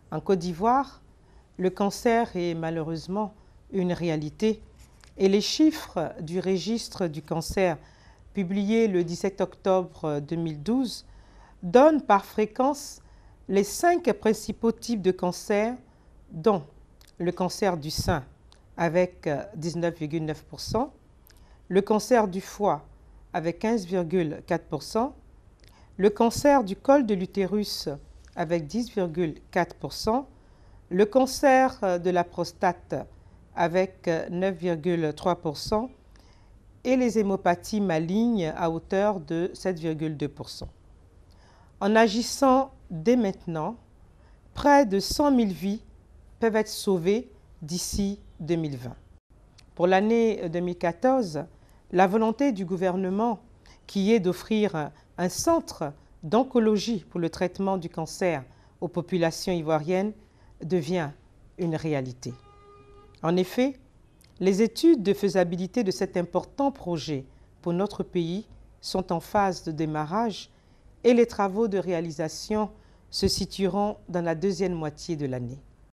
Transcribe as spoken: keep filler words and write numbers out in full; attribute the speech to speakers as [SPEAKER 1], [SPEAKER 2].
[SPEAKER 1] En Côte d'Ivoire, le cancer est malheureusement une réalité et les chiffres du registre du cancer publié le dix-sept octobre deux mille douze donnent par fréquence les cinq principaux types de cancer, dont le cancer du sein avec dix-neuf virgule neuf pour cent, le cancer du foie avec quinze virgule quatre pour cent, le cancer du col de l'utérus avec dix virgule quatre pour cent, le cancer de la prostate avec neuf virgule trois pour cent et les hémopathies malignes à hauteur de sept virgule deux pour cent. En agissant dès maintenant, près de cent mille vies peuvent être sauvées d'ici deux mille vingt. Pour l'année deux mille quatorze, la volonté du gouvernement, qui est d'offrir un centre d'oncologie pour le traitement du cancer aux populations ivoiriennes, devient une réalité. En effet, les études de faisabilité de cet important projet pour notre pays sont en phase de démarrage et les travaux de réalisation se situeront dans la deuxième moitié de l'année.